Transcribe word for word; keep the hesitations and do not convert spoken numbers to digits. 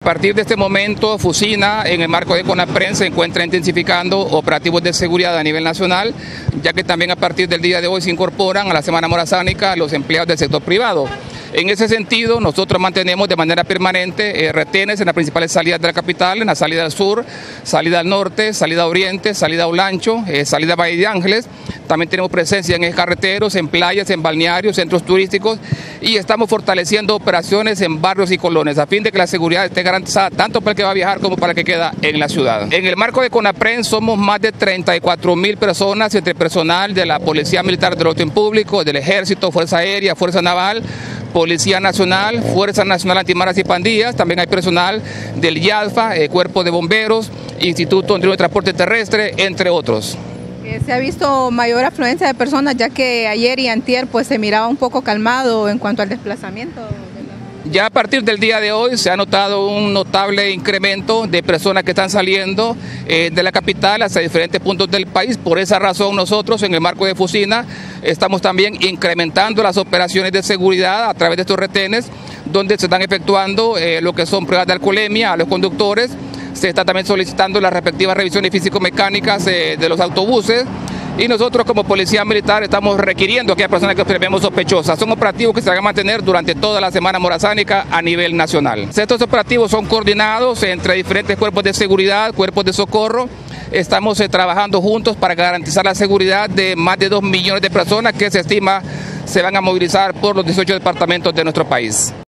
partir de este momento, Fusina, en el marco de CONAPREN, se encuentra intensificando operativos de seguridad a nivel nacional, ya que también a partir del día de hoy se incorporan a la Semana Morazánica los empleados del sector privado. En ese sentido, nosotros mantenemos de manera permanente eh, retenes en las principales salidas de la capital, en la salida al sur, salida al norte, salida a oriente, salida a Olancho, eh, salida a Valle de Ángeles. También tenemos presencia en ejes carreteros, en playas, en balnearios, centros turísticos, y estamos fortaleciendo operaciones en barrios y colonias a fin de que la seguridad esté garantizada tanto para el que va a viajar como para el que queda en la ciudad. En el marco de CONAPREN somos más de treinta y cuatro mil personas entre personal de la Policía Militar del Orden Público, del Ejército, Fuerza Aérea, Fuerza Naval, Policía Nacional, Fuerza Nacional Antimaras y Pandillas. También hay personal del IADFA, eh, Cuerpo de Bomberos, Instituto Hondureño de Transporte Terrestre, entre otros. Se ha visto mayor afluencia de personas, ya que ayer y antier pues se miraba un poco calmado en cuanto al desplazamiento. Ya a partir del día de hoy se ha notado un notable incremento de personas que están saliendo eh, de la capital hacia diferentes puntos del país. Por esa razón nosotros en el marco de Fusina estamos también incrementando las operaciones de seguridad a través de estos retenes, donde se están efectuando eh, lo que son pruebas de alcoholemia a los conductores. Se está también solicitando las respectivas revisiones físico-mecánicas eh, de los autobuses. Y nosotros como Policía Militar estamos requiriendo a aquellas personas que observemos sospechosas. Son operativos que se van a mantener durante toda la Semana Morazánica a nivel nacional. Estos operativos son coordinados entre diferentes cuerpos de seguridad, cuerpos de socorro. Estamos eh, trabajando juntos para garantizar la seguridad de más de dos millones de personas que se estima se van a movilizar por los dieciocho departamentos de nuestro país.